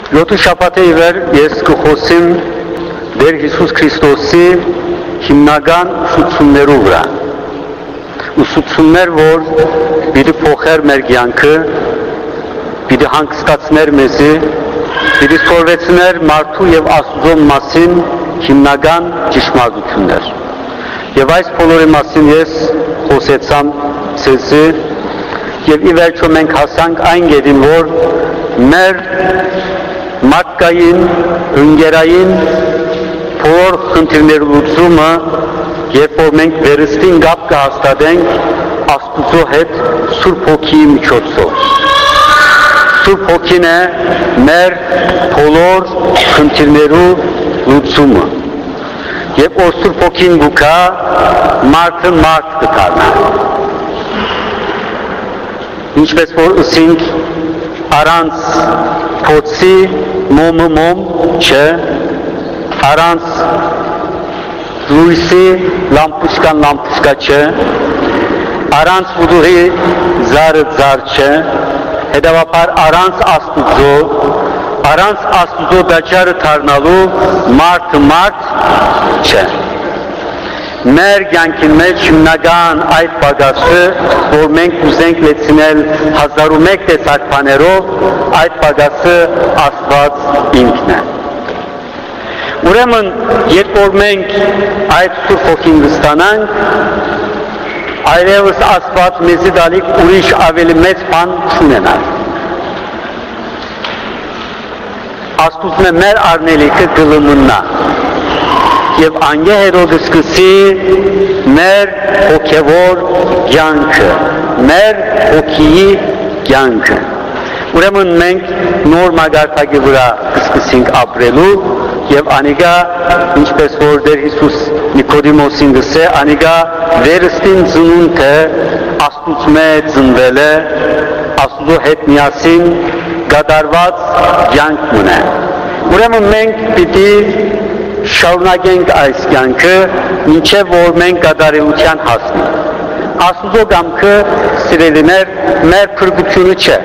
Լոթու շաբաթի վեր ես կխոսեմ Տեր Հիսուս Քրիստոսի հիմնական ուսուցումներու վրա։ Ուսուցումներ, որ պիտի փոխեր մեր կյանքը, պիտի հանգստացներ մեզի, պիտի սովորեցներ մարդու եւ Աստծո մասին հիմնական ճշմարտություններ։ Եվ այս բոլորի մասին ես խոսեցամ ցեզի եւ ի վերջո մենք հասանք այն գերին, որ մեր մարդկային, ընկերային բոլոր խնդիրների լուծումը, երբ որ մենք վերստին կապ կհաստատենք Աստծո հետ Սուրբ Հոգիի միջոցով։ Սուրբ Հոգին է մեր բոլոր խնդիրներու լուծումը։ Երբ որ Սուրբ Հոգին գուքա, մարդը մարդ կդառնա։ Ինչպես որ ասենք, առանց փոցի մոմը մոմ չէ, առանց լույսի լամպուշկան լամպուշկա չէ, առանց վուդուհի զարը զար չէ, հետևաբար առանց Աստուծո դաջարը դառնալու մարդը մարդ չէ։ Մեր կյանքի մեջ հիմնական այդ պակասը, որ մենք ուզենք լեցնել 1001 տեսակ բաներով, այդ պակասը Աստված ինքն է։ Ուրեմն, երբ որ մենք այդ Սուրբ Հոգին կստանանք, այլևս Աստված մեզի դալիք ուրիշ ավելի մեծ բան չունենալ։ Աստուծն է մեր առնելիքը գլմնա եւ անգեհերո կսկսի մեր հոգևոր կյանքը, մեր հոգիի կյանքը։ Ուրեմն մենք նոր մագարտակի վրա կսկսենք ապրելու եւ անիկա, ինչպես որ Տեր Հիսուս Նիկոդիմոսին գսե, անիկա վերստին ծնունդ է, Աստուծմե ծնվել է, Աստուծո հետ միասին կատարված կյանք ունե։ Ուրեմն մենք պիտի շարունակենք այս կյանքը, մինչև որ մենք կատարելության հասնենք։ Աստուծո կամքը, սիրելիներ, մեր փրկությունը չէ։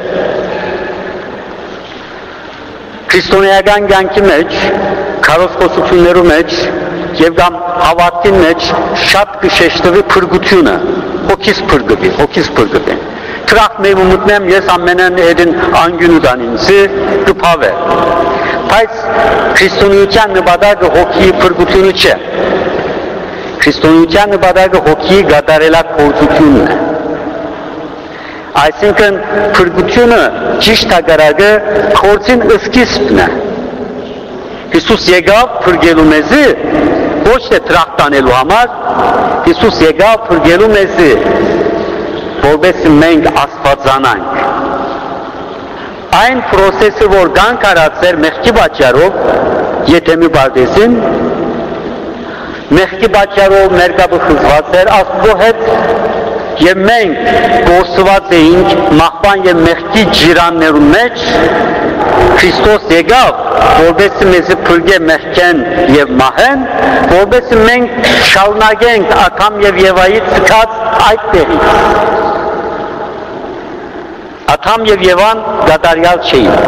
Քրիստոնեական կյանքի մեջ, քարոզխոսություններու մեջ եւ կամ հավատքի մեջ շատ կշեշտվի փրկությունը, հոգիս փրկվի։ Թրախ մեյմու մտնեմ, ես ամենեն հետին անգյունու դանինցի կպավե։ Բայց քրիստոնեության նպատակը հոգիի փրկությունը չէ։ Քրիստոնեության նպատակը հոգիի կատարելագործությունն է։ Այսինքն փրկությունը ճիշտ հակառակը գործին սկիզբն է։ Հիսուս եկավ փրկելու մեզի, ոչ թե թրախ տանելու համար, Հիսուս եկավ փրկելու մեզի, որովհետեւ մենք աստվածանանք։ Այն process-ը, որ կան կարածեր մեղքի պատճառով, եթե մի բարձին, մեղքի պատճառով մեր կապը խզված էր Աստծո հետ, եւ մենք գործված էինք մահվան եւ մեղքի ջիրաններու մեջ, Քրիստոս եկավ, որովհետեւ մեզ փրկե մեղքեն եւ մահեն, որովհետեւ մենք շարունակենք Ադամ եւ Եվայից սկաց այդ տեղից։ Ադամ եւ Եվան կատարյալ չէին։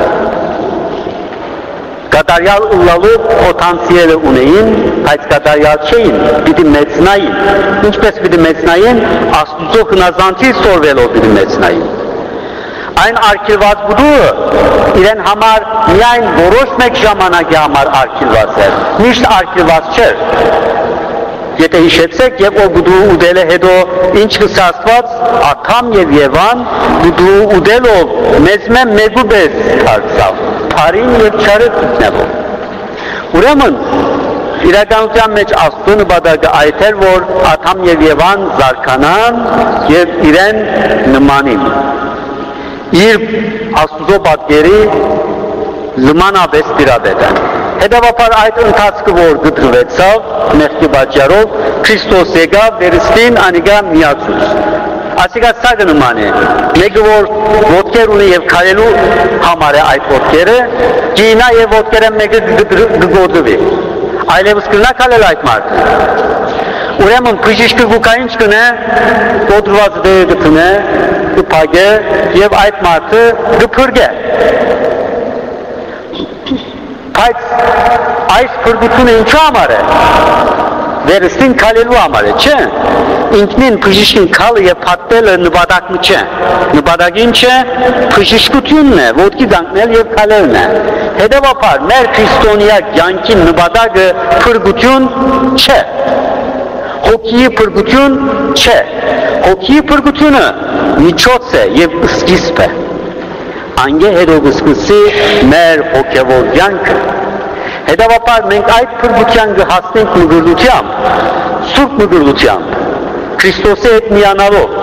Կատարյալ ուլալու պոտենցիալը ունեին, բայց կատարյալ չէին, պիտի մեծնային։ Ինչպես պիտի մեծնային, Աստուծո հնազանդի սորվելով պիտի մեծնային։ Այն արգելված բուդուը իրեն համար միայն որոշ մեկ ժամանակի համար արգելված էր, միշտ արգելված չէր։ Եթե հիշեցեք, երբ որ բուդու ուդել է հետո ինչ կսաստված, Ադամ եւ Եվան բուդու ուդելով մեզ մեկու պես դարձավ, փարին եւ չարը գտնելով։ Ուրեմն իրականության մեջ Աստծո նպատակը այդ էր, որ Ադամ եւ Եվան զարգանան եւ իրեն նմանին։ Իր Աստծո պատկերի նմանապես տիրապետեն։ Հետևաբար այդ ընթացքը, որ գտնվեցավ մեղքի պատճառով, Քրիստոս եկավ վերստին անիկա միացուց։ Ասիկա սա նման է, մեկը որ ոտքեր ունի եւ քայլելու համար է այդ ոտքերը, գինա եւ ոտքերը մեկը գոդվի։ Այլևս կնա քայլել այդ մարդը։ Ուրեմն բժիշկը գուկային չկնե, գոդված դերը գտնե, կփագե եւ այդ մարդը կփրկե։ Բայց այս փրկությունը ինչու համար է, վերստին քալելու համար է, չէ, ինքնին բժիշկին քալը և պատտելը նպատակը չէ, նպատակը ինչ է, բժշկությունն է, ոտքի կանգնել և քալելն է, հետևաբար մեր քրիստոնյա կյանքի նպատակը փրկություն չէ, հոգի փրկություն չէ, հոգի փրկությունը միջոց է և սկիզբ է, անգե հետո կսկսի մեր հոգևոր կյանքը, հետևաբար մենք այդ փրկության կհասնենք մգրդությամբ, սուրբ մգրդությամբ, Քրիստոսի հետ միանալով,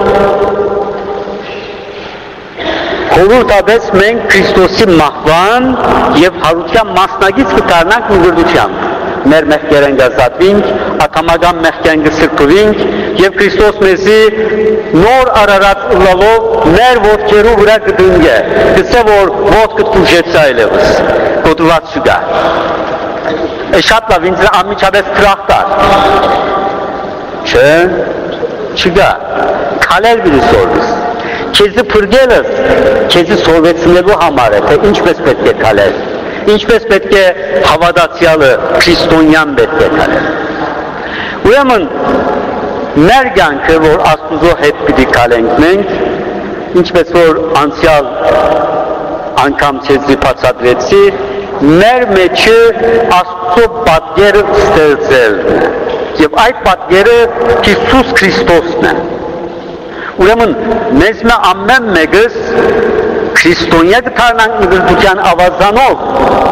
խորհուրդապես մենք Քրիստոսի մահվան և հարության մասնակից կդառնանք մգրդությամբ, մեր մեղքերեն կազատվենք, ատամական մեղքերեն կսրբվենք և Քրիստոս մեզի նոր արարած ըլլալով մեր ոտքերու վրա կդնգե, կսե որ ոտքդ կուժեց այլևս, կոտրված չկա։ Շատ լավ, ինձ անմիջապես թրախ կար, չէ, չկա, քալել գիրի սորվիս, քեզի փրկելս, քեզի սորվեցնելու համար է, թե ինչպես պետք է քալել, ինչպես պետք է հավատացյալը քրիստոնյան պետք է քալել։ Ուրեմն մեր կյանքը, որ Աստուծո հետ պիտի քալենք մենք, ինչպես որ անցյալ անգամ ցեզի բացատրեցի, մեր մեջը Աստծո պատկերը ստեղծելն է, և այդ պատկերը Հիսուս Քրիստոսն է։ Ուրեմն մեզ մե ամեն մեկս քրիստոնյա կդառնանք մգրդության ավազանով,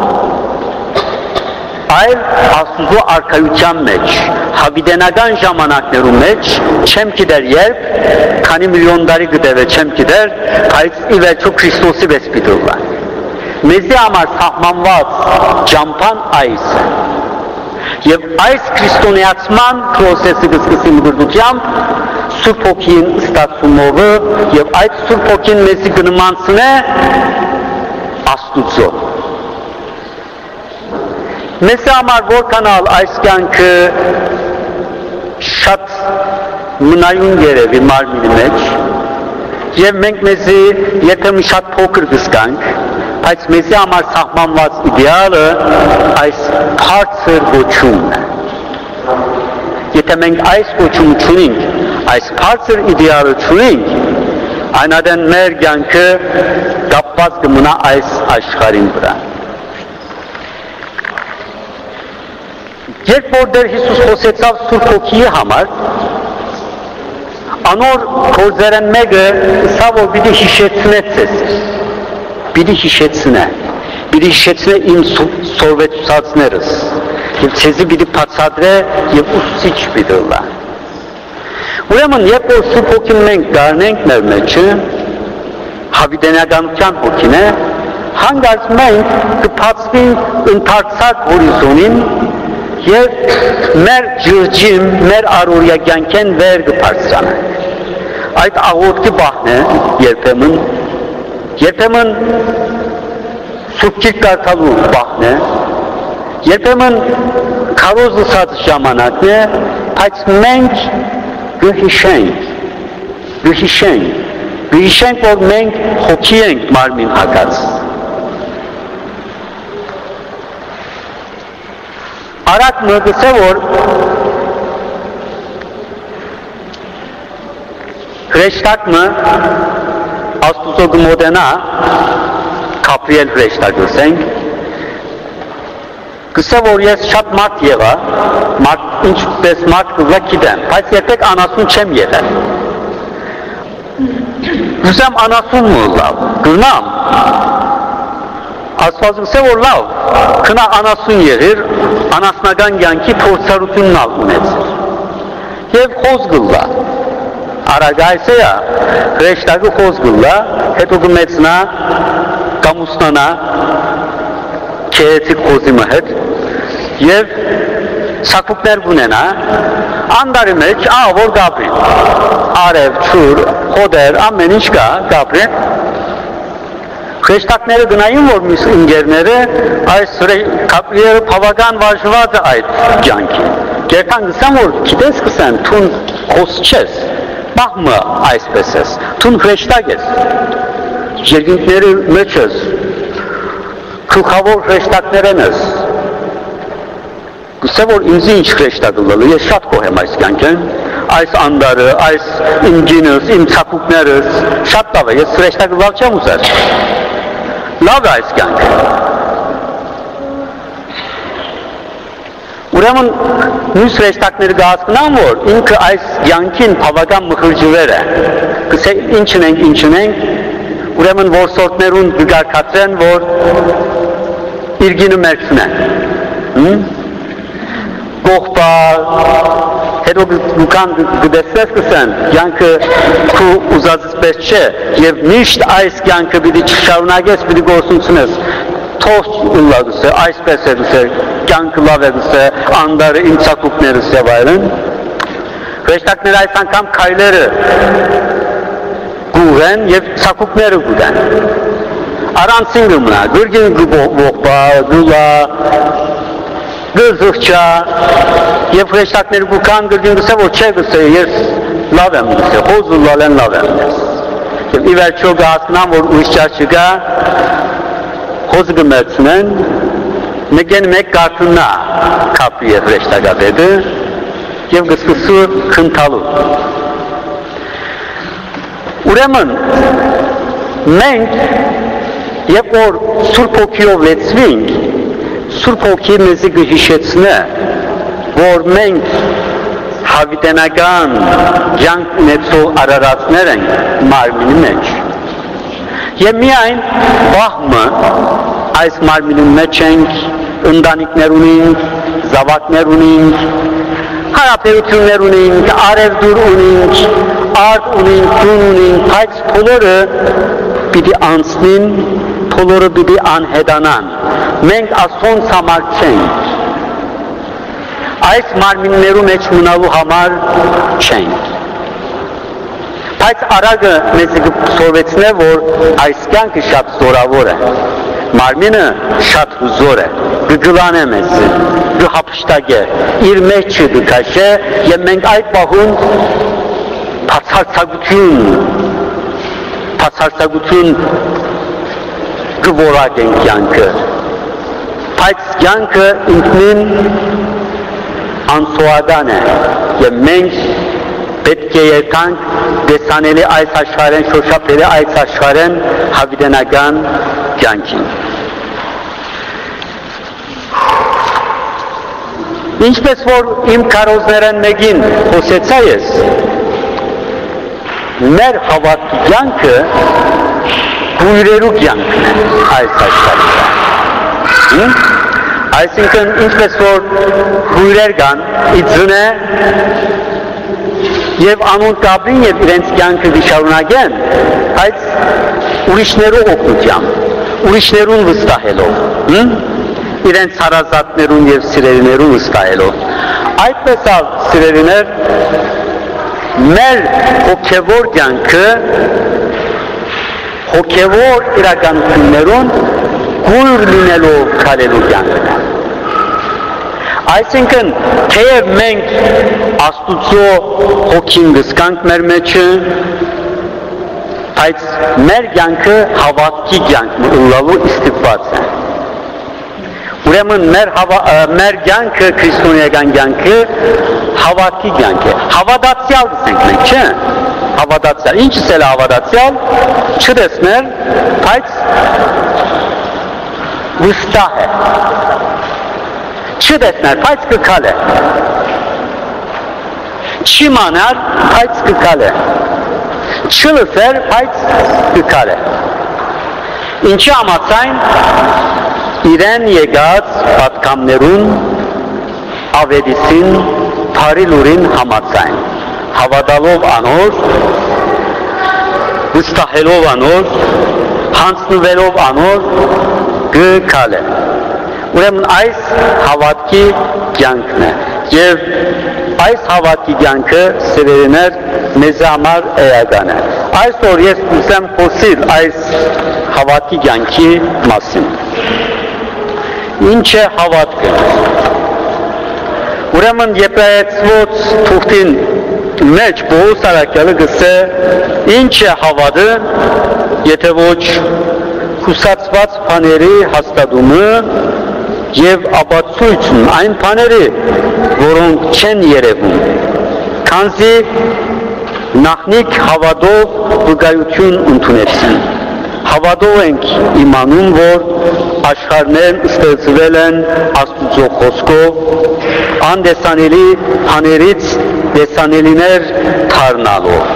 այլ Աստուծո արքայության մեջ, հավիտենական ժամանակներու մեջ, չեմ գիտեր երբ, քանի միլիոն տարի կտևե չեմ գիտեր, բայց ի վերջո Քրիստոսի վես պիտի։ Մեզի համար սահմանված ճամփան այս է։ Եվ այս քրիստոնեացման պրոցեսը կսկսի մգրդությամբ, Սուրբ Հոգին ստացումով և այդ Սուրբ Հոգին մեզի կնմանցնե Աստուծո։ Մեզ համար որքանալ այս կյանքը շատ մնայուն երևի մարմինի մեջ և մենք մեզի երբեմն շատ փոքր կզգանք, բայց մեզի համար սահմանված իդեալը այս բարձր ոչումն է։ Եթե մենք այս ոչումը չունենք, այս բարձր իդեալը չունենք, այնադեն մեր կյանքը կապված կմնա այս աշխարհին վրա։ Երբ որ դեռ Հիսուս խոսեցավ Սուրբ Հոգիի համար, անոր գործերեն մեկը սա որ պիտի հիշեցնե ձեզ, պիտի հիշեցնե իմ սորվեցուցածներս և ձեզի պիտի բացատրե և ուսուցիչ պիտի լա։ Ուրեմն երբ որ Սուրբ Հոգին մենք դառնենք մեր մեջը, հավիտենականության հոգին է, հանկարծ մենք կբացվենք ընդարձակ հորիզոնին և մեր ջրջին, մեր առօրյա կյանքեն վեր կբարձրանանք։ Այդ աղոթքի բախն է երբեմն սուրբգիր կարդալու բախն է, երբեմն քարոզ լսած ժամանակն է, բայց մենք կհիշենք, որ մենք հոգի ենք մարմին հագած։ Արագ մգսե որ հրեշտակը Աստուծո գմոտենա Գաբրիել հրեշտակ գսենք գսե որ ես շատ մարդ եղա ինչպես մարդ կվա գիտեմ բայց երբեք անասուն չեմ եղել գսեմ անասուն լավ գնամ Աստված գսե որ լավ քնա անասուն եղիր անասնական կյանքի փորձառությունն ալ ունեցիր և խոսգլա արագայս է հրեշտակը խոսգլա հետո կմեցնա կամուսնանա քեեցիկ խոսիմը հետ և սակուկներ գունենա անդարի մեջ որ գապրի արև, չուր, խոդեր, ամեն ինչ կա գապրի Հրեշտակները գնային, որ միս ընգերները այս Գաբրիելը բավական վարժված է այդ կյանքին։ Գերտան գսան, որ գիտես գսան, թուն խոս չես, բաղմը այսպես ես, թուն հրեշտակ ես, երկինքների մեջ ես, գլխավոր հրեշտակներն ես, գուցե որ ինձ ինչ հրեշտակը ես շատ գոհ եմ այս կյանքեն, այս անդարը, այս իմ գինս, իմ ցակուկներս, շատ լավ է, ես հրեշտակը լավ չեմ ուզել, լավ է այս կյանքը։ Ուրեմն մյուս հրեշտակները կհասկանան, որ ինքը այս կյանքին բավական մխրճվեր է, գուցե ինչ ունենք, ուրեմն որսորդներուն կգարկացրեն, որ իր գինը մերցնեն, կողպա, հետո գուկան գդեսնես կսեն, կյանքը քու ուզածս պես չէ, և միշտ այս կյանքը պիտի չշարունակես, պիտի գործունցնես, թող ուլագուս է, այսպես է գուս է, կյանքը լավ է գուս է, անդարը իմ ցակուկներս և այլն, հրեշտակները այս անգամ քայլերը գուղեն և ցակուկները գուղեն, առանցին գմնա, գրգին գողպա, գուլա, գզուղճա, և հրեշտակները գուքան գրգին գուս է, որ չէ գուս է, ես լավ եմ գուս է, խոզ ուլալեն լավ եմ ես, և ի վերջո գասնամ, որ ուշճար չգա, խոզը գմերցնեն, նգեն մեկ կարդունա կապրի է հրեշտակավետը և գսկսու խնդալու։ Ուրեմն, մենք, երբ որ Սուրբ Հոգիով լեցվինք, Սուրբ Հոգին մեզի կհիշեցնե, որ մենք հավիտենական կյանք ունեցող արարածներ ենք մարմինի մեջ։ Եվ միայն վաղմը այս մարմինի մեջ ենք, ընտանիքներ ունենք, զավակներ ունենք, հարաբերություններ ունենք, արևդուր ունենք, արդ ունենք, տուն ունենք, բայց բոլորը պիտի անցնին, բոլորը պիտի անհետանան, մենք ասոնց համար չենք, այս մարմիններու մեջ մնալու համար չենք, բայց արագը մեզ կսորվեցնե, որ այս կյանքը շատ զորավոր է, մարմինը շատ հուզոր է, կգլանե մեզ, կհապշտագե, իր մեջ չկաշե և մենք այդ պահուն բացարձակություն կվորակ են կյանքը, բայց կյանքը ինքնին անսոական է և մենք պետք է երկանք դեսանելի այս աշխարհեն, շոշափելի այս աշխարհեն հավիտենական կյանքին։ Ինչպես որ իմ քարոզներն մեկին խոսեցա ես, մեր հավատքի կյանքը գույրերու կյանքն է այս աշխարհին։ Այսինքն ինչպես որ գույրեր կան, իձնե և անուն կապրին և իրենց կյանքը վիշարունակեն, բայց ուրիշներու օգնությամբ, ուրիշներուն վստահելով, իրենց հարազատներուն և սիրելիներուն վստահելով։ Այդպես սիրելիներ, մեր հոգևոր կյանքը, հոգևոր իրականություններուն գույր լինելով քալելու կյանքն է։ Այսինքն, թեև մենք Աստուծո հոգին գսկանք մեր մեջը, բայց մեր կյանքը հավատքի կյանք ուլալու ստիպված է։ Ուրեմն մեր կյանքը, քրիստոնեական կյանքը հավատքի կյանք է։ Հավատացյալ գսենք մենք, չէ՞։ Հավատացյալ, ինչս էլ հավատացյալ, չտեսներ, բայց վստահ է։ Չտեսներ, բայց կքալ է, չիմանար, բայց կքալ է, չլսեր, բայց կքալ է, ինչի համաձայն իրեն եկած պատգամներուն ավետիսին բարի լուրին համաձայն, հավատալով անոր, վստահելով անոր, հանձնվելով անոր, կքալ է։ Ուրեմն այս հավատքի կյանքն է և այս հավատքի կյանքը սիրելիներ մեզ համար էական է։ Այսօր ես կուզեմ խոսել այս հավատքի կյանքի մասին։ Ինչ է հավատքը։ Ուրեմն Եբրայեցիոց թուղթին մեջ Պողոս առաքյալը գսե ինչ է հավատը, եթե ոչ զգուշացված բաների հաստատումը եւ ապացույցն այն բաների, որոնք չեն երևում, քանզի նախնիկ հավատով վկայություն ընդունեցին։ Հավատով ենք իմանում, որ աշխարհներն ստեղծվել են Աստծո խոսքով, անդեսանելի բաներից տեսանելիներ դառնալով։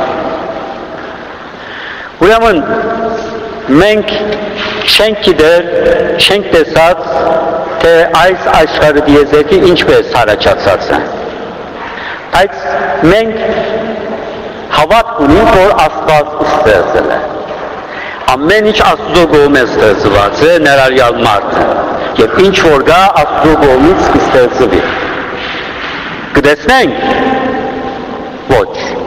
Ուրեմն մենք չենք գիտեր, չենք տեսած, թե այս աշխարհի դիեզերքը ինչպես առաջացած է։ Բայց մենք հավատ ունենք, որ Աստված ստեղծել է։ Ամեն ինչ Աստծո կողմից ստեղծված է, ներառյալ մարդը, եւ ինչ որ գա Աստծո կողմից կստեղծվի։ Կտեսնենք, ոչ։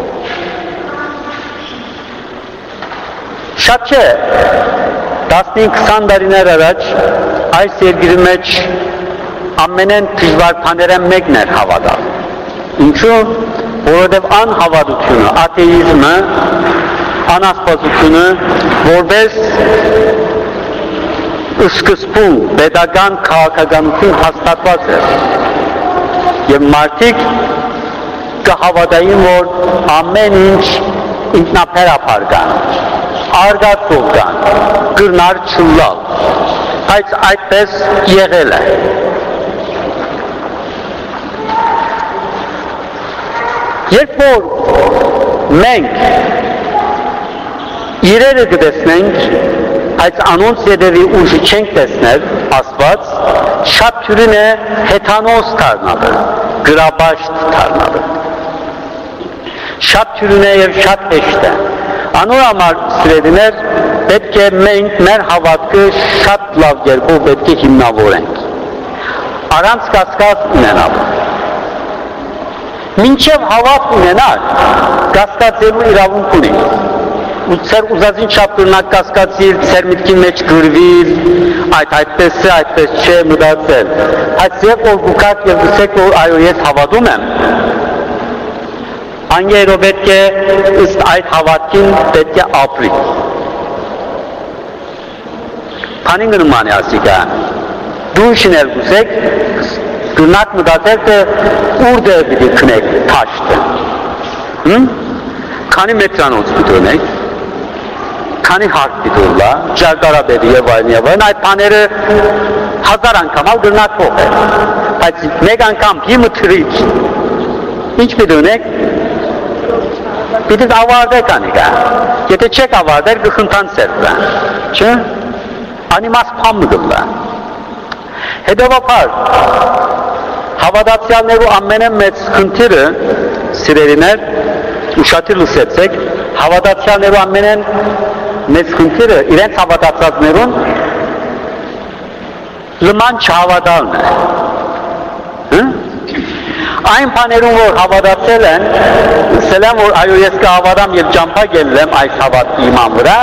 Շատ չէ, 15-20 տարիներ առաջ այս երկրի մեջ ամենեն դժվար բաները մեկն էր հավատալ։ Ինչու՞, որովհետև անհավատությունը, աթեիզմը, անաստվածությունը որպես սկզբում պետական քաղաքականություն հաստատված է եւ մարդիկ կհավատային, որ ամեն ինչ ինքնաբերաբար կան, արգածով կան, կրնար չլալ, բայց այդպես եղել է։ Երբ որ մենք իրերը կտեսնենք, այս անոնց ետևի ուժը չենք տեսնել, Աստված շատ թյուրին է հեթանոս դառնալը, գրաբաշտ դառնալը։ Շատ թյուրին է եւ շատ հեշտ է։ Անոր համար սիրելիներ, պետք է մենք մեր հավատքը շատ լավ կերպով պետք է հիմնավորենք։ Առանց կասկած ունենալ։ Մինչև հավատ ունենալ, կասկածելու իրավունք ունի։ Ու ծեր ուզածին չափ կրնակ կասկածիր, ծեր միտքի մեջ գրվիր, այդպես է, այդպես չէ, մտածել։ Այդ ձև որ գուկակ և գսեք, որ այո ես հավատում եմ, անգերո պետք է ըստ այդ հավատքին պետք է ապրի։ Փանին գնման է ասիկա, դու շինել գուսեք, կրնակ մտածել, թե ուր դեր պիտի քնեք թաշտը։ Քանի մեծանոց պիտոնեք, քանի հարկ պիտոլա, ճարգարաբերի և այլն, այդ բաները 1000 անգամ ալ գրնակ փող է, բայց մեկ անգամ հիմը թրիչ, ինչ պիտոնեք, պիտի ավարդեք անիկա, եթե չեք ավարդեր գխնդան սերվա, չէ, անիմաս պամը գլա, հետևապար, հավատացյալներու ամենը մեծ խնդիրը, սիրելիներ, ուշադիր լսեցեք, հավատացյալներու ամենեն մեծ խնդիրը իրենց հավատացածներուն լման չհավատալն է։ Այն բաներուն, որ հավատացել են, ասել են, որ այո ես կհավատամ և ճամփա գելեմ այս հավատքի իման վրա,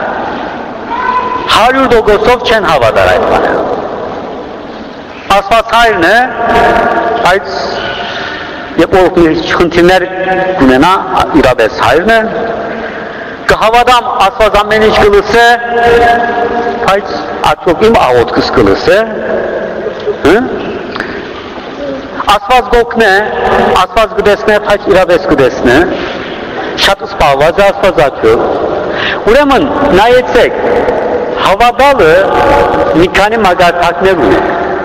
100% չեն հավատալ այդ բաներուն։ Աստված հայրն է, այդ Եվ որ խնդիրներ կունենա իրապես հայրն է, կհավատամ Աստված ամեն ինչ կլսե, բայց արդյոք իմ աղոթքս կլսե, Աստված գոքն է, Աստված կտեսնե, բայց իրապես կտեսնե, շատ սպահված է Աստված արդյոք։ Ուրեմն նայեցեք, հավատալը մի քանի մագարտակներ ունի։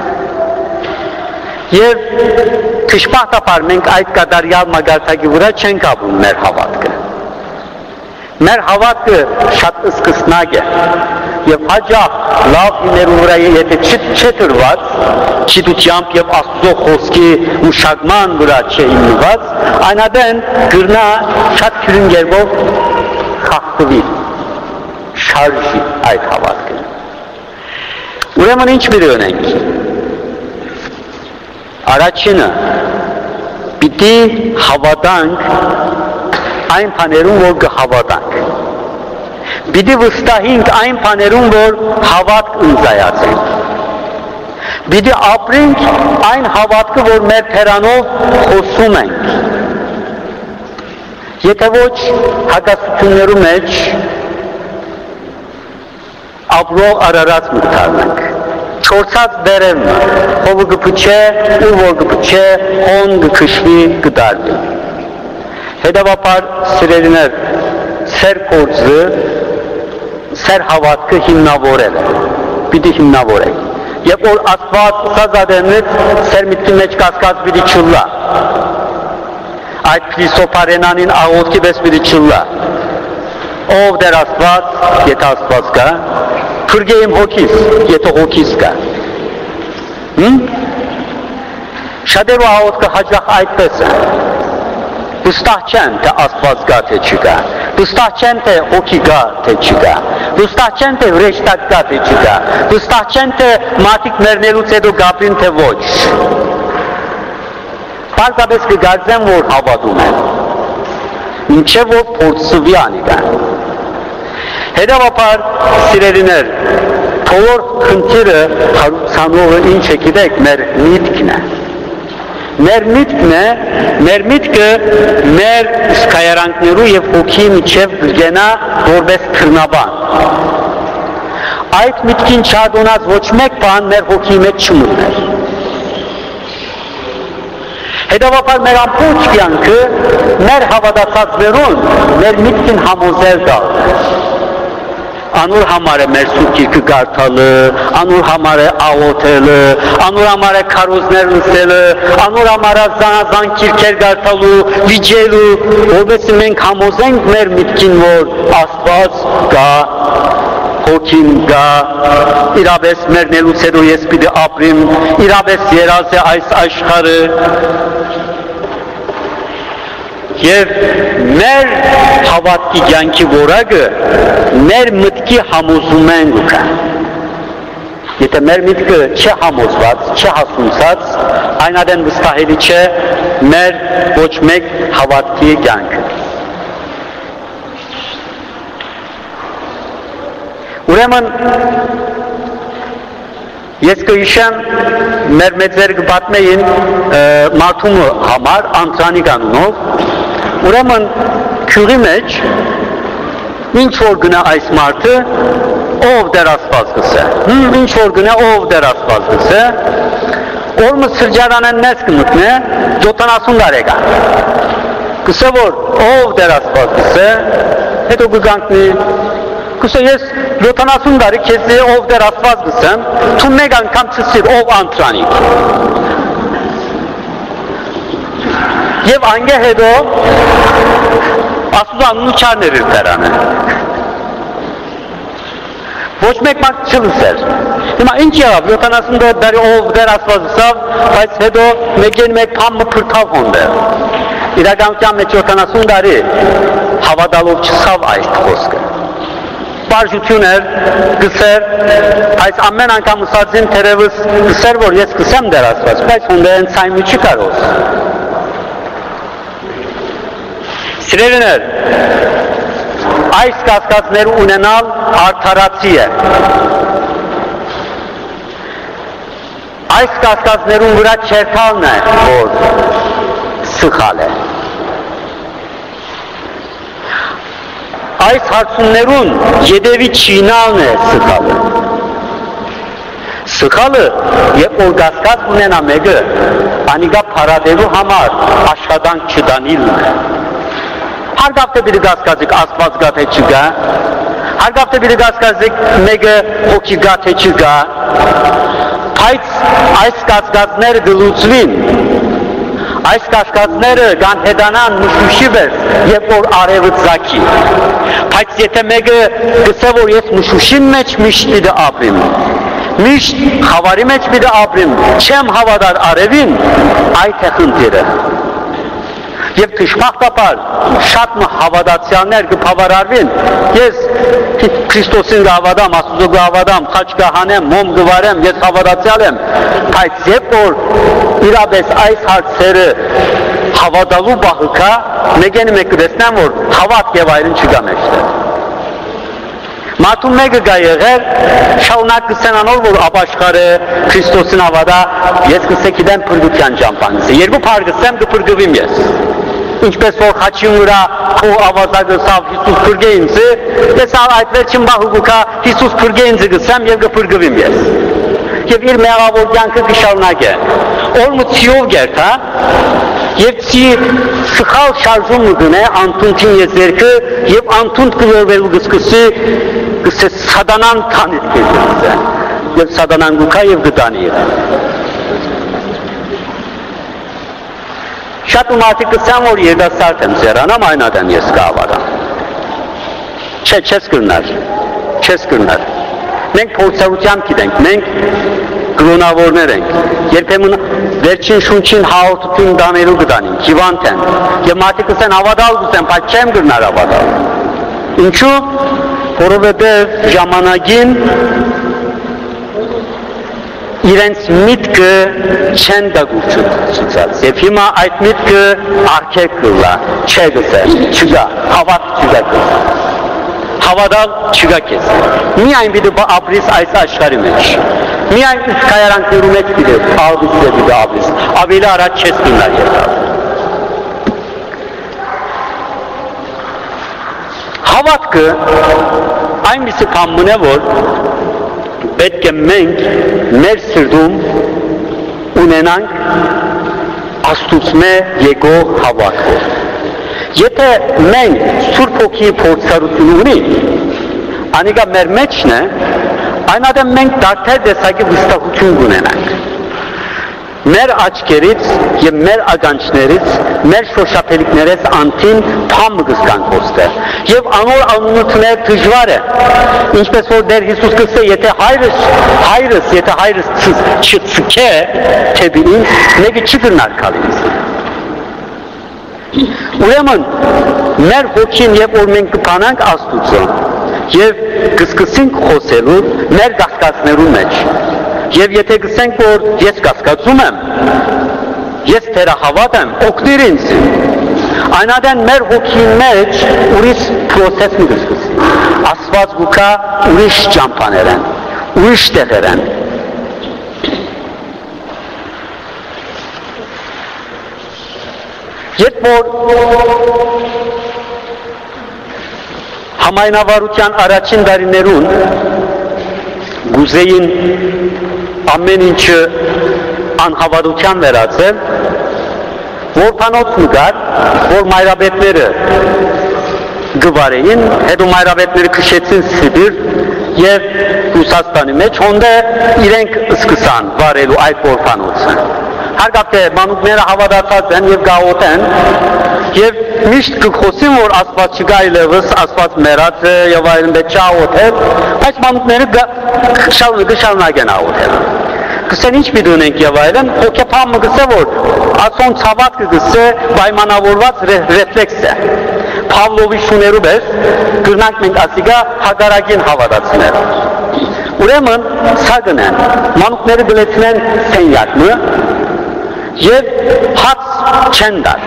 Եվ քշպախտապար մենք այդ կատարյալ մագարտակի վրա չենք ապրում մեր հավատքը։ Մեր հավատքը շատ սկսնակ է եւ հաջող լավ իներու վրա եթե չտրված, չդությամբ եւ Աստծո խոսքի մշակման վրա չհիմնված, այնադեն գրնա շատ քրին գերբով խախտվի, շարժի այդ հավատքը։ Ուրեմն ինչ պիտի ունենք։ Առաջինը պիտի հավատանք այն բաներուն, որ կհավատանք։ Պիտի վստահենք այն բաներուն, որ հավատք ընծայացենք։ Պիտի ապրենք այն հավատքը, որ մեր թերանով խոսում ենք։ Եթե ոչ հակասություններու մեջ ապրող արարած մտարնք, չորցած բերևն, հովը գպուչե, ուր որ գպուչե, հոն գկշվի գդարվի։ Հետևաբար սիրելիներ, սեր կործը, սեր հավատքը հիմնավորել է, պիտի հիմնավորել։ Եվ որ Աստված սազադենից սեր միտքի մեջ կասկած պիտի չուլա, այդ փիլիսոփարենանին աղոտքի պես պիտի չուլա, ով դեր Աստված, եթե Աստված կա, փրկե իմ հոգիս, եթե հոգիս կա։ Շատերու աղոտքը հաճախ այդպես է, վստահ չեն, թե Աստված կա, թե չկա, վստահ չեն, թե հոգի կա, թե չկա, վստահ չեն, թե հրեշտակ կա, թե չկա, վստահ չեն, թե մարդիկ մեռնելուց հետո գապրին, թե ոչ։ Պարզապես կգարձեմ, որ հավատում են, մինչև որ փորձվի անիկան։ Հետևաբար, սիրելիներ, բոլոր խնդիրը հարուցանողը ինչ է գիտեք, մեր միտքն է։ Մեր միտքն է, մեր միտքը մեր սկայարանքներու և հոգի միջև գենա որպես թրնաբան։ Այդ միտքին չադոնած ոչ մեկ բան մեր հոգի մեջ չմուտներ։ Հետևաբար մեր ամբողջ կյանքը մեր հավատացածներուն մեր միտքին համոզել դառնալ։ Անուր համար է մեր սուքիկը գարթալը, անուր համար է աղոթելը, անուր համար է քարոզներ լսելը, անուր համար է զանազան կիրքեր գարթալու, վիճելու, որպես մենք համոզենք մեր միտքին, որ Աստված կա, հոգին կա, իրապես մեռնելուց հետո ես պիտի ապրիմ, իրապես երազ է այս աշխարհը, և մեր հավատքի կյանքի որակը մեր մտքի համոզում են ուկա։ Եթե մեր միտքը չէ համոզված, չէ հասունցած, այն ադեն վստահելի չէ մեր ոչ մեկ հավատքի կյանքը։ Ուրեմն ես կհիշեմ մեր մեծեր կպատմեին մարդումը համար անտրանի կանունով, ուրեմն քյուրի մեջ ինչ որ գնա այս մարդը ով դեր Աստված գսե, ինչ որ գնա ով դեր Աստված գսե, օրմը սրճարանեն մեծ կմտնե 70 տարեկան, գսե որ ով դեր Աստված գսե, հետո կգանքնի, գսե ես 70 տարի քեզի ով դեր Աստված գսեմ, թու մեկ անգամ չսիր ով անտրանիկ։ Եվ անգե հետո Աստուծանունը չարներ իր դարանը։ Ոչ մեկ մարդ չլսեր։ Հիմա ինչ եղավ, 70 տարի ով դեր Աստված գսավ, բայց հետո մեկ կամը փրկավ հոնդեր։ Իրականության մեջ 70 տարի հավատալով չսավ այս խոսքը։ Պարժություն էր, գսեր, այս ամեն անգամ ուսածին թերևս գսեր, որ ես գսեմ դեր Աստված, բայց հոնդերեն ցայմի չի կարոս։ Սիրելիներ, այս կասկածներ ունենալ արդարացի է։ Այս կասկածներուն վրա չերթալն է, որ սխալ է։ Այս հարցումներուն ետևի չինալն է սխալը։ Սխալը, երբ որ կասկած ունենա մեկը, անիկա փարատելու համար աշխատանք չդանիլն է։ Հարգավ թե պիտի կասկածիկ Աստված գա թե չգա, հարգավ թե պիտի կասկածիկ մեկը հոգի գա թե չգա, բայց այս կասկածները գլուծվին, այս կասկածները կանհետանան մշուշի պես, երբ որ արևը ծագի, բայց եթե մեկը գսե որ ես մշուշին մեջ միշտ պիտի ապրիմ, միշտ խավարի մեջ պիտի ապրիմ, չեմ հավատար արևին, այդ է խնդիրը։ Եվ թշմախտապար շատ հավատացյալներ կփավարարվին, ես Քրիստոսին գավադամ, Աստուծո գավադամ, խաչ կհանեմ, մոմ գվարեմ, ես հավատացյալ եմ, բայց երբ որ իրապես այս հարցերը հավատալու բախը կա, մեկենի մեկ կտեսնեմ, որ հավատ և այրն չկա մեջտեղ։ Մարդում մեկը գա եղեր, շարունակ կսենանոր, որ ապաշխարը Քրիստոսին հավատա, ես կսե գիտեմ փրկության ճամփան գսե, երկու փար գսեմ կփրկվիմ ես։ Ինչպես որ խաչի վրա քո ավազակը սավ Հիսուս փրկեինցը, ես այդ վերջին բահուկա Հիսուս փրկեինցը գսեմ եւ կփրկվեմ ես։ Եվ իր մեղավոր կյանքը կշարունակե։ Օրմուծիով գերտա եւ չի սխալ շարժում գնե անտունտին եզերքը եւ անտունտ կլորվելու գսկսի գսե սատանան քանիտ կեզը եւ սատանան գուքա եւ գտանի շատ ումատի կսամ որ երդասարդ եմ զերանամ այնադեմ ես կավարամ չես կրնար մենք փորձառությամբ գիտենք մենք գրոնավորներ ենք երբեմն վերջին շունչին հաղորդություն դանելու գտանին հիվանդ են եւ մարդիկ կսեն հավատալ գուսեն բայց չեմ գրնար հավատալ ինչու որովհետեւ ժամանակին իրենց միտքը չեն դագուրջուցած եւ հիմա այդ միտքը արկեք կլա չէ գսել չգա հավատ չգա հավատալ չգա քեզ միայն պիտի ապրես այս աշխարհի մեջ միայն իսկ կայարանքներու մեջ պիտի ապրես ավելի առաջ չես գնալ եկավ հավատքը այնպիսի բան է որ պետք է մենք մեր սրտում ունենանք Աստծո եկող հավատքով եթե մենք Սուրբ Հոգի փորձառություն ունենք անիկա մեր մեջն է այնադեմ մենք դարձել տեսակի վստահություն ունենանք մեր աչքերից եւ մեր ականջներից մեր շոշափելիքներից անտին փամ գսկանք ոստեղ եւ անոր անունություններ դժվար է ինչպես որ դեր Հիսուս կսե եթե հայրս չծկե թեպի ինձ մեկը չի կրնար կալինս ուրեմն մեր հոգին երբ որ մենք կփանանք Աստծո եւ կսկսենք խոսելու մեր կասկածներու մեջ եւ եթե գսենք որ ես կասկածում եմ ես թերահավատ եմ օգնիր ինձ այնադեն մեր հոգի մեջ ուրիշ process մի կսկսի Աստված գուքա ուրիշ ճամփաներ են ուրիշ տեղեր են երբ որ համայնավարության առաջին դարիներուն գուզեին ամեն ինչը անհավատության վերածել որքանոց նկար որ մայրաբետները գվարեին հետո մայրաբետները քշեցին Սիբիր եւ Ռուսաստանի մեջ հոնդե իրենք սկսան վարելու այդ որքանոցը հարգապե մանուկները հավատացած են եւ գաղոտ են եւ միշտ կխոսին որ Աստված չկա իլևս Աստված մեռած է եւ այլն պետք է աղոթել բայց մանուկները կշարունակեն աղոթել կսեն ինչ պիտի ունենք եւ այլն հոգեբանը գսե որ ասոն ցավատ կգսե պայմանավորված ռեֆլեքս է Պավլովի շուներու պես գրնանք մենք ասիգա հագարագին հավատացնել ուրեմն սա գնան մանուկները գլեցնեն սենյակը եւ հաց չեն դար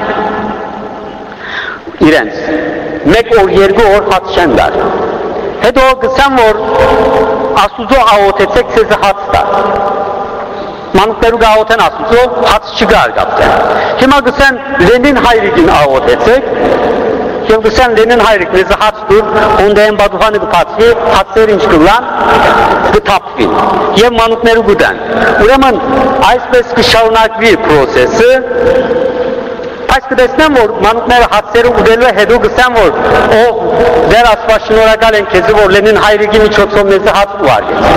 իրենց մեկ օր երկու օր հաց չեն դար հետո գսան որ Աստուծո աղոթեցեք ցեզ հաց տա մանուկներու գաղոթեն Աստուծո հաց չկա արգապտեն հիմա գսան Լենին հայրիկին աղոթեցեք եւ գսան Լենին հայրիկ մեզ հաց դուր ոնդեն բադուխանը կփածվի հացեր ինչ կլան կթափվին եւ մանուկներու գուտան ուրեմն այսպես կշարունակվի process-ը այս կտեսնեմ որ մանուկները հացերը ուտելու հետո գսան որ ով դեր Աստված շնորհակալ են քեզ որ Լենին հայրիկի միջոցով մեզ հաց ուղարկեց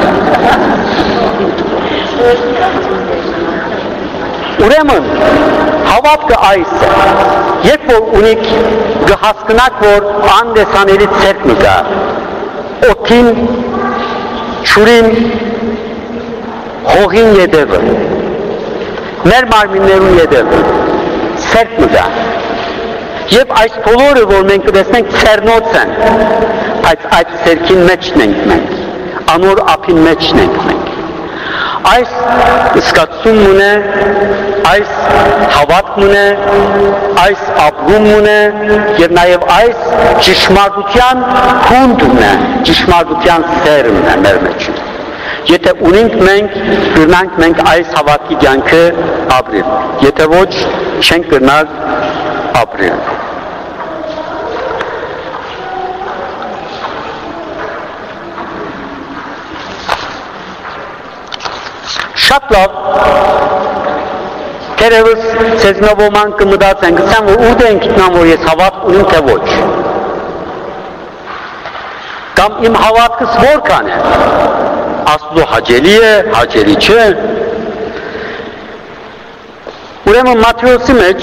ուրեմն հավատքը այս է երբ որ ունիք գհասկնակ որ անդեսանելի ցերկը կա օթին ճուրին հողին յետևը մեր մարմիններուն յետևը ցերկը կա եւ այս բոլորը որ մենք կտեսնենք ցերնոց են բայց այդ ցերկին մեջն ենք մենք անոր ափին մեջն ենք մենք այս սկացումն ունե այս հավատքն ունե այս ապրումն ունե եւ նաեւ այս ճշմարտության հունդն է ճշմարտության սերն է մեր մեջ եթե ունենք մենք գտնանք մենք այս հավատքի կյանքը ապրել եթե ոչ չենք գնալ ապրել Շատ լավ Terevız sezme voman kımıdatsen sen o uden kitnan var yes havat unun tevoç. Tam im havat kıs vor kane. Aslu haceliye, haceliçe. Ուրեմն Մատթեոսի մեջ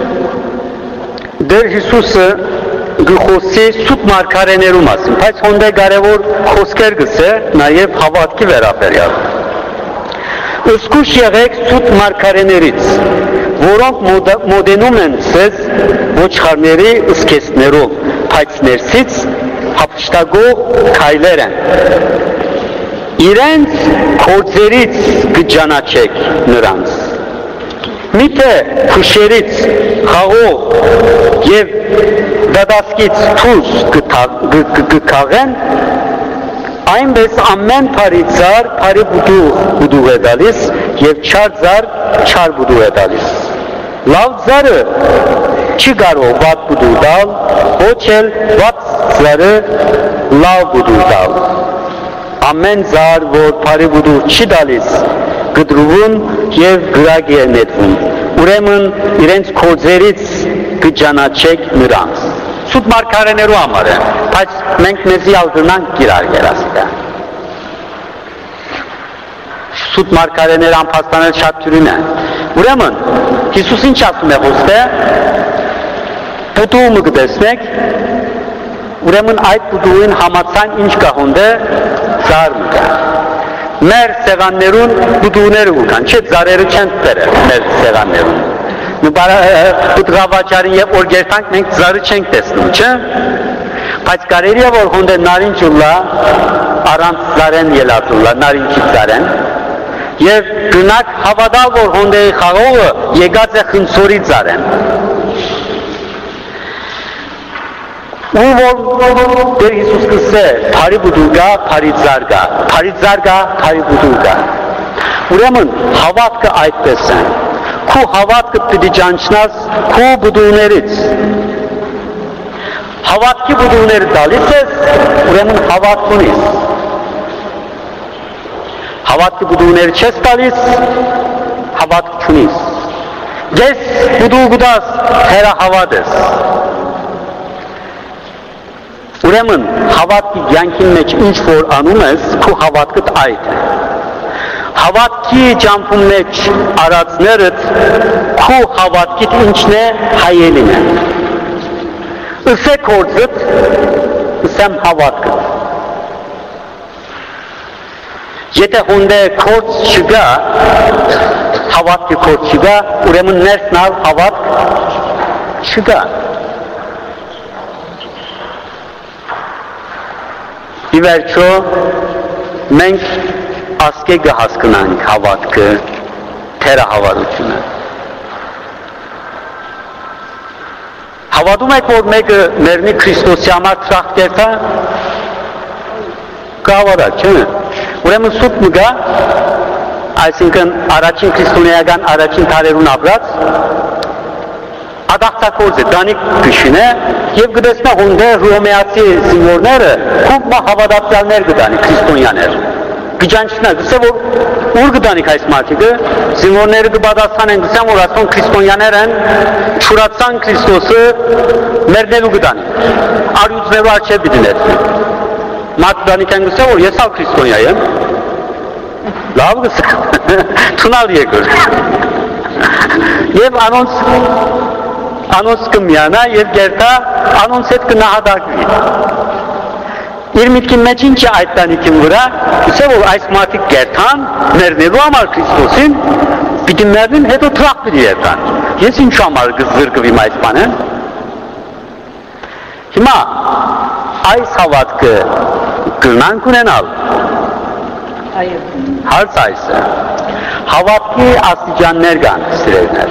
դեր Հիսուսը գխոսի սուտ մարգարեներու մասին, բայց հոնդե կարևոր խոսքեր գսե նաև հավատքի վերաբերյալ։ Ըսկուշ եղեք սուտ մարգարեներից, որոնք մոդենում են սեզ ոչխարների ըսկեսներով, բայց ներսից հափշտագող քայլեր են։ Իրենց քործերից կճանաչեք նրանց։ Միթե քուշերից խաղող եւ դադասկից թուս կքաղեն այնպես ամեն բարի ծառ բարի բուդու է տալիս եւ չար ծառ չար բուդու է տալիս լավ ծառը չի կարող վատ բուդու տալ ոչ էլ վատ ծառը լավ բուդու տալ ամեն ծառ որ բարի բուդու չի տալիս գդրուվում եւ գրագ է նետվում ուրեմն իրենց քոձերից կճանաչեք նրանց սուտ մարգարեներու համար է բայց մենք մեզի ալդնանք գիրար երաստը սուտ մարգարեներ անփաստանել շատ թյուրին է ուրեմն Հիսուս ինչ ասում է խոսքը բուդումը կտեսնեք ուրեմն այդ բուդուին համացան ինչ կա հոնդե ծառ մկա մեր սեղաններուն բուդուները կան, չէ ծառերը չեն տերել մեր սեղաններուն։ Բուդղավաճարին եւ օրգերտանք մենք ծառը չենք տեսնում, չէ։ Բայց կարելի է որ հոնդե նարինջուլա առանց ծառեն ելածուլա, նարինջի ծառեն եւ գնաք հավատալ որ հոնդեի խաղողը եկած է խնձորի ծառեն։ Ու որ դեր Հիսուս կսե բարի բուդու գա, բարի ծառ գա, բարի ծառ գա, բարի բուդու գա։ Ուրեմն հավատքը այդպես է։ Քու հավատքը պիտի ճանչնաս քու բուդուներից։ Հավատքի բուդուները տալիս ես, ուրեմն հավատ ունիս։ Հավատքի բուդուները չես տալիս, հավատք չունիս։ Ես բուդու գուդաս թերահավատ ես։ Ուրեմն հավատքի կյանքին մեջ ինչ որ անում ես, քո հավատքդ այդ է։ Հավատքի ճամփում մեջ արածներդ քո հավատքիդ ինչն է հայելին է։ Ըսե կործդ, ըսեմ հավատքդ։ Եթե հոնդե կորց չգա, հավատքի կորց չգա, ուրեմն ներսնալ հավատք չգա։ Ի վերջո մենք ասկե կհասկնանք հավատքը, թերահավատությունը։ Հավատում եք, որ մեկը մերնի Քրիստոսի համար թրախտ կերտա, կհավատակ, չէ՞։ Ուրեմն սուտ մգա, այսինքն առաջին քրիստոնեական առաջին տարերուն ապրած, ադաղծակորձ է, դանիկ կշին է, և գտեսնա հոնդե հրոմեացի զինվորները քուբ հավատացյալներ գտանի, քրիստոնյաներ։ Գջանչնա, գսե որ ուր գտանիք այս մարդիկը, զինվորները գբադասան են գսան, որ ասոն քրիստոնյաներ են, չուրացան Քրիստոսը մերնելու գտանի, արյուծներու արջև բիդինեցնի։ Մարդ գտանիք են գսա, որ ես ալ քրիստոնյա եմ, լավ գսա, թունալ եկոր։ Եվ անոնց կմյանա և գերտա անոնց հետ կնահատակվի։ Իր միտքի մեջ ինչ է այդ տանիքին վրա, ուսե որ այս մարդիկ գերտան, մերնելու համար Քրիստոսին, պիտի մերնին հետո թրախ պիտի երտան։ Ես ինչ համար զրկվիմ այս բանեն։ Հիմա այս հավատքը կրնանք ունենալ։ Հարց այս է։ Հավատքի աստիճաններ կան, սիրելիներ։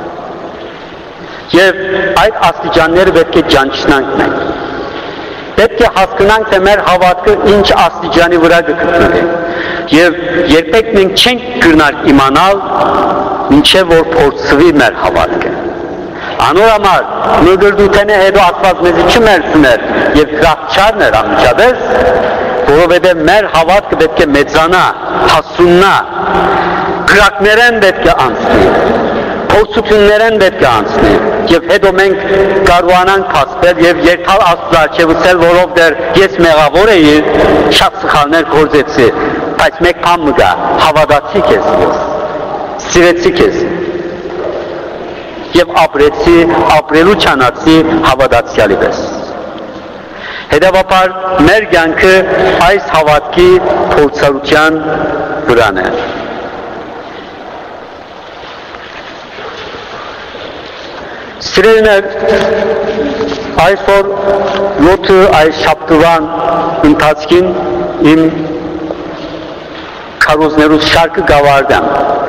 Եվ այդ աստիճանները պետք է ճանչնանք մենք։ Պետք է հասկանանք, թե մեր հավատքը ինչ աստիճանի վրա կգտնվի։ Եվ երբեք մենք չենք կրնալ իմանալ, մինչև որ փորձվի մեր հավատքը։ Անոր համար նգրդութենը հետո Աստված մեզի չմերցներ եւ քրախչարներ անմիջապես, որովհետեւ մեր հավատքը պետք է մեծանա, հասուննա կրակներեն պետք է անցնի, փորձություններեն պետք է անցնի, եւ հետո մենք կարողանանք փաստել եւ երթալ Աստծո առջեւ ասել, որով դեռ ես մեղավոր էի, շատ սխալներ գործեցի, բայց մեկ բան մգա, հավատացի քեզ ես, սիրեցի քեզ եւ ապրեցի, ապրելու չանացի հավատացյալի պես։ Հետևաբար մեր կյանքը այս հավատքի փորձառության վրան է։ Սիրելիներ, այսօր յոթ այս շաբթվան ընթացքին իմ քարոզներուս շարքը գավարդամ։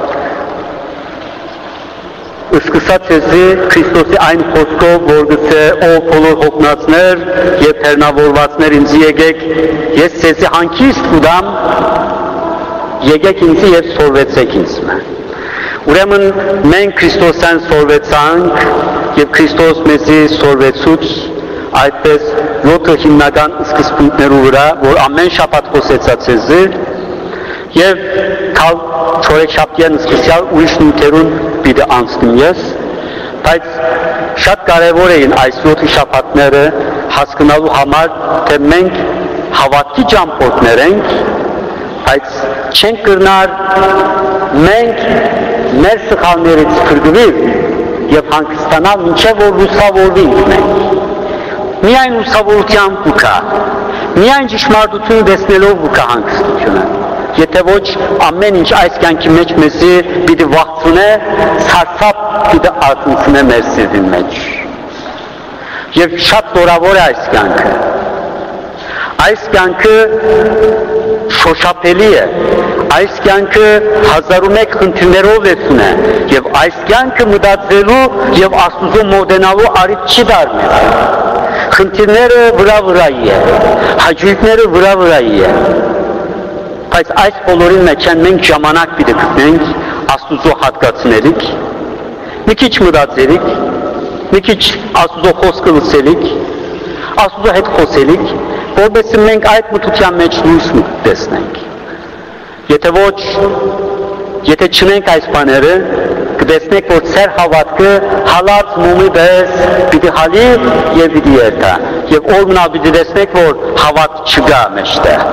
Սկսած էզի Քրիստոսի այն խոսքով, որ գցե ով բոլոր հոգնածներ եւ թերնավորվածներ ինձ եկեք, ես ցեզի հանգիստ կուտամ, եկեք ինձ եւ սորվեցեք ինձ։ Ուրեմն մենք Քրիստոսյան սորվեցանք եւ Քրիստոս մեզի սորվեցուց այդպես յոթ հիմնական սկզբունքներու վրա, որ ամեն շաբաթ խոսեցած էզի եւ կալ չորեքշաբթյան սկսյալ ուրիշ նյութերուն պիտի անցնում ես, բայց շատ կարևոր էին այս յոթ շաբաթները հասկանալու համար, թե մենք հավատքի ճամփորդներ ենք, բայց չենք կրնար մենք մեր սխալներից փրկվել եւ հանգստանալ մինչեւ որ լուսավորվենք մենք։ Միայն լուսավորությամբ կա, միայն ճշմարտությունը տեսնելով կա հանգստությունը։ Եթե ոչ ամեն ինչ այս կյանքի մեջ մեզի պիտի վախցնե, ցարցապ պիտի արտունցնե մեր սիրտի մեջ։ Եվ շատ զորավոր է այս կյանքը։ Այս կյանքը շոշափելի է, այս կյանքը 1001 խնդիրներով լեցուն է, եւ այս կյանքը մտածելու եւ Աստծո մոտենալու առիթ չի դառնում։ Խնդիրները վրա-վրայի է, հաճույքները վրա-վրայի է։ Բայց այս բոլորին մեջ մենք ժամանակ պիտի գտնենք Աստծո հատկացնելիք, մի քիչ մտածելիք, մի քիչ Աստծո խոսքը լսելիք, Աստծո հետ խոսելիք, որովհետեւ մենք այդ մտության մեջ լույս տեսնենք։ Եթե ոչ, եթե չունենք այս բաները, կտեսնենք, որ ծեր հավատքը հալած մոմի պես պիտի հալի եւ պիտի երթա, եւ օրմնալ պիտի տեսնենք, որ հավատ չկա մեջտեղ։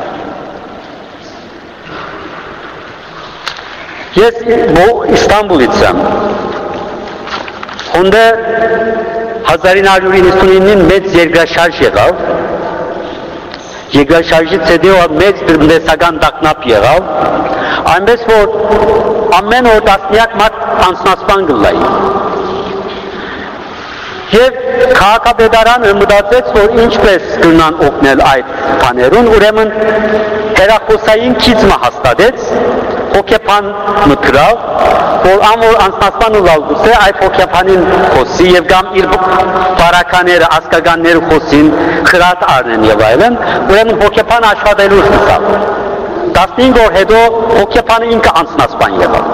Ես Իստանբուլից եմ, հոնդը 1999-ին մեծ երկրաշարժ եղավ, երկրաշարժից հետո մեծ տնտեսական տագնապ եղավ, այնպես որ ամեն օր տասնյակ մարդ անձնասպան գլայի։ Եվ քաղաքապետարանը մտածեց, որ ինչպես կրնան օգնել այդ բաներուն, ուրեմն հեռախոսային քիծմը հաստատեց, հոգեբան մտրավ, որ անոր անձնասպանը լալգուս է, այդ հոգեբանին խոսի եւ կամ իր բարակաները, ասկականները խոսին, խրատ առնեն եւ այլն, ուրեմն հոգեբանը աշխատելու սկսավ։ 15 օր հետո հոգեբանը ինքը անձնասպան եղավ։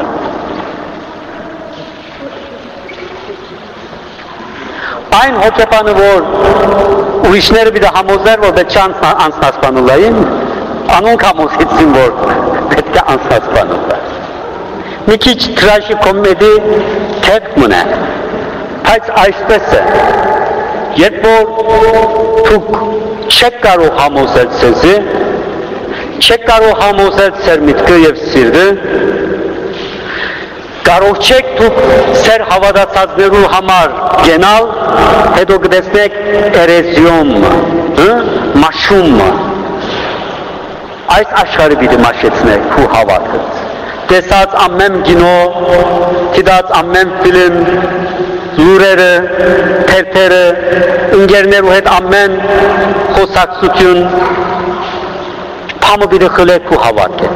Այն հոգեբանը, որ ուրիշները պիտի համոզներ, որ պետք է անձնասպանուլային, անոնք համոզեցին, որ պետք է անձնասպանուլա։ Մի քիչ տրաժիկոմեդի թեփ մնա, բայց այսպես է, երբ որ դուք չեք կարող համոզել ձեզի, չեք կարող համոզել ձեր միտքը եւ սիրտը, կարող չեք դուք ձեր հավատացածներու համար գնալ, հետո կտեսնեք էրեզիոն, մաշում, այս աշխարհը պիտի մաշեցնեք քու հավատքը։ Տեսած ամեն կինո, դիտած ամեն ֆիլմ, լուրերը, թերթերը, ընկերներու հետ ամեն խոսակցություն, փամը պիտի խլեք քու հավատքը։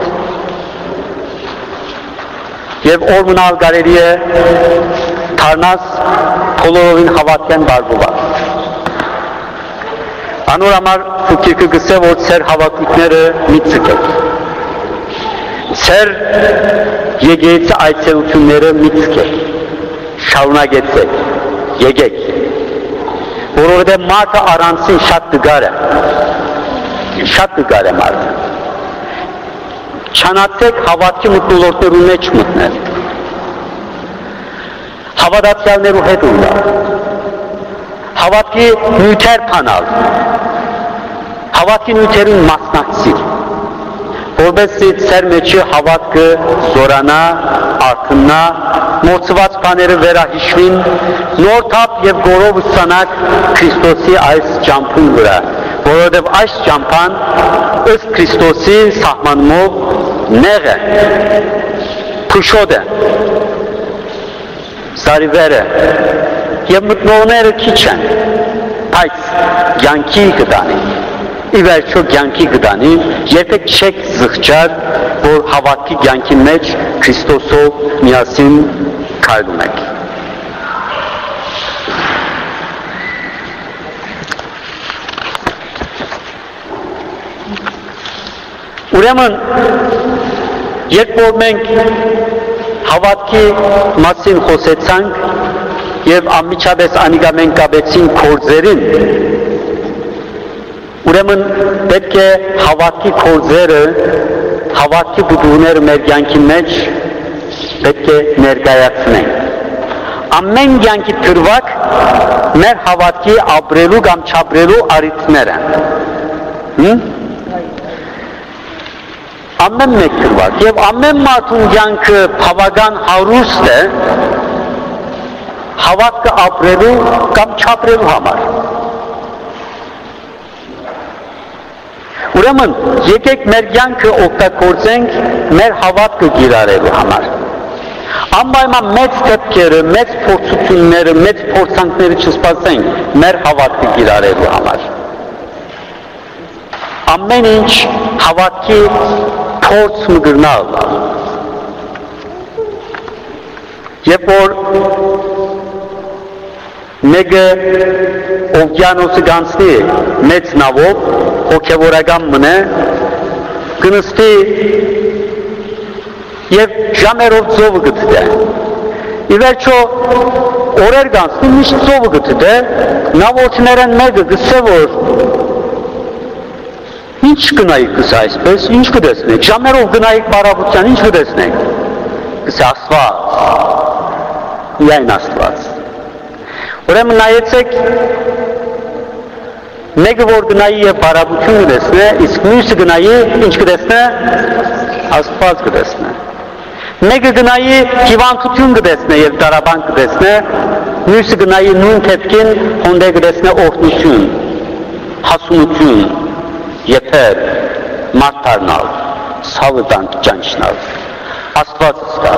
Եվ օրմնալ գարերի է թարնաս բոլորովին հավատքեն բարբուված։ Անոր համար Ֆուկիրքը գսե, որ ծեր հավատքները մի ցկեք։ Ծեր եկեցի այցելությունները մի ցկեք։ Շարունակեցեք, եկեք։ Որովհետև մարդը առանցին շատ դգար է։ Շատ դգար է մարդը։ չանացեք հավատքի մթնոլորտներու մեջ մտնել, հավատացյալներու հետ ունենալ, հավատքի նյութեր փանալ, հավատքի նյութերին մասնակցել, որովհետեւ ծեր մեջի հավատքը զորանա, արթնա, մոծված բաները վերահիշվին, նոր թափ եւ գորով ուսանակ Քրիստոսի այս ճամփուն վրա, որովհետեւ այս ճամփան ըստ Քրիստոսի սահմանումով նեղ է, փուշոտ է, սարիվեր է եւ մտնողները քիչ են, բայց կյանքի կտանի, ի վերջո կյանքի կտանի, երբեք չեք զղջար, որ հավատքի կյանքի մեջ Քրիստոսով միասին քայլում եք։ Ուրեմն, երբ որ մենք հավատքի մասին խոսեցանք եւ անմիջապես անիկա մենք կապեցինք գործերին, ուրեմն պետք է հավատքի գործերը, հավատքի բուդուները մեր կյանքի մեջ պետք է ներկայացնենք։ Ամեն կյանքի դրվակ մեր հավատքի ապրելու կամ չապրելու առիթներ են։ Ամեն մեկ դրվակ եւ ամեն մարդուն կյանքը բավական հարուստ է հավատքը ապրելու կամ չապրելու համար։ Ուրեմն, եկեք մեր կյանքը օգտագործենք մեր հավատքը կիրառելու համար։ Անպայման մեծ դեպքերը, մեծ փորձությունները, մեծ փորձանքները չսպասենք մեր հավատքը կիրառելու համար։ Ամեն ինչ հավատքի փորձ մգրնալ։ Երբ որ մեկը օվկիանոսը գանցնի մեծ նավով, հոգևորական մնե, կնստի եւ ժամերով ծովը գտտե։ Ի վերջո օրեր գանցնի միշտ ծովը գտտե, նավորդներն մեկը գսե որ ինչ գնայիք գսե այսպես, ինչ կտեսնեք, ժամերով գնայիք բարապության, ինչ կտեսնեք, գսե Աստված, միայն Աստված։ Ուրեմն նայեցեք, մեկը որ գնայի եւ բարապություն կտեսնե, իսկ մյուսը գնայի ինչ կտեսնե, Աստված կտեսնե։ Մեկը գնայի հիվանդություն կտեսնե եւ դարաբան կտեսնե, մյուսը գնայի նույն դեպքին հոնդե կտեսնե օրհնություն, հասունություն, եփեր, մարտարնալ, սավտան ճանչնալ, Աստված սկա։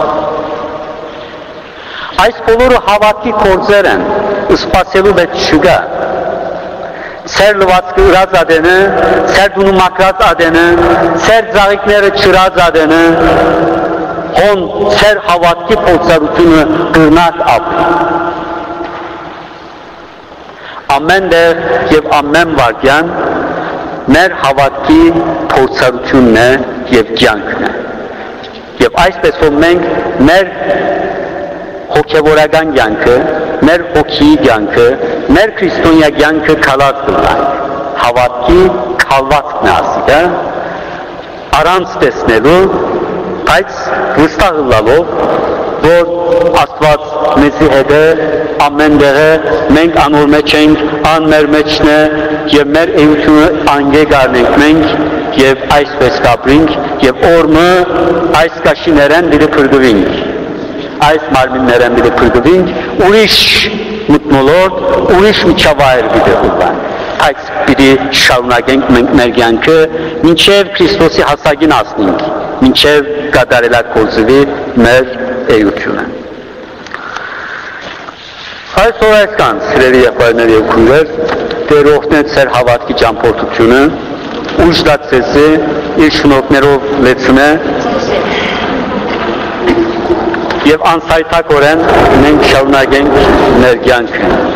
Այս բոլորը հավատքի գործեր են, սպասելու մեջ չկա։ Սեր լվացքը ուրած ադենը, սեր դունու մակրած ադենը, սեր ձաղիքները չրած ադենը, հոն սեր հավատքի փորձառությունը գրնակ ապրի։ Ամեն դեղ և ամեն վարկյան մեր հավատքի փորձառությունն է և կյանքն է։ Եվ այսպես որ մենք մեր հոգևորական կյանքը, մեր հոգիի կյանքը, մեր քրիստոնյա կյանքը քալած կլանք, հավատքի քալվածքն է ասիկա, առանց տեսնելու, բայց վստահ լալով, որ Աստված մեզի հետ է, ամեն դեղը, մենք անոր մեջ ենք, ան մեր մեջն է, և մեր էությունը անգե գարնենք մենք, և այսպես կապրինք, և օրմը այս կաշիներեն դիրը պրգվինք, այս մարմիններեն դիրը պրգվինք, ուրիշ մտնոլորդ, ուրիշ միջավայր դիրը ուղան, այս պիտի շարունակենք մենք մեր կյանքը, մինչև Քրիստոսի հասակին ասնենք, մինչև կատարելակ կործվի մեր էությունը։ Այսօր այսքան, սիրելի եղբայրներ և քույրեր, Տեր օգնեց ձեր հավատքի ճամփորդությունը, ուժ տա ձեզի իր շնորհքներով լեցնե եւ անսայթակորեն մենք շարունակենք մեր կյանքը։